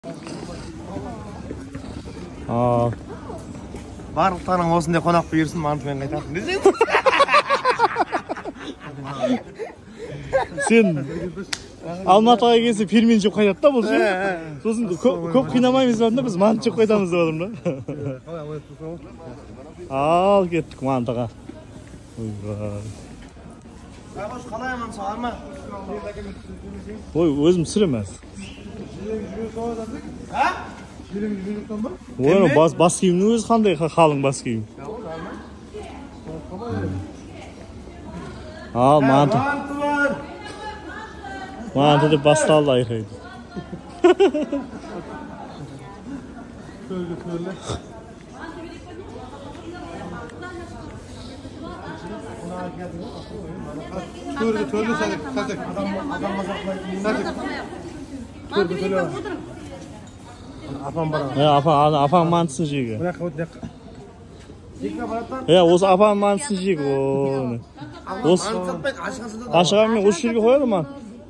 Барлықтарың осындай қонақ бұйырсын, мантымен қайтатын десең. Сен Алматыға келсе пельмен жеп қайтады да бұл ше. Сосын көп қинамаймыз ба, біз манты жеп қайтамыз деп отырмын да. Ал кеттік мантыға. Қалай аман сағар ма? Ой, өзім түсіреміз. Ой, бас киімнің өзі қандай қалың бас киім. Ал манты. Манты деп басталды айқайды. Törlü sadık. Апаң мантысын жейгі. Осы апаң мантысын жейгі. Ашыға мен осы жерге қояды ма?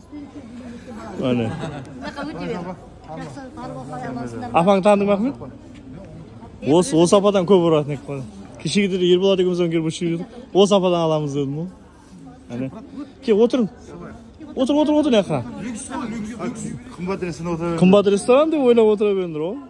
Апаң тандың бақ мен? Осы ападан көп ұратын ек қойды. Кешегідері Ерболат екеумізден келіп осы жерге осы ападан аламыз дедім ол. Ке, отырың. Отыр яқа. Қымбат ресторан деп ойлап отыра бендір ол.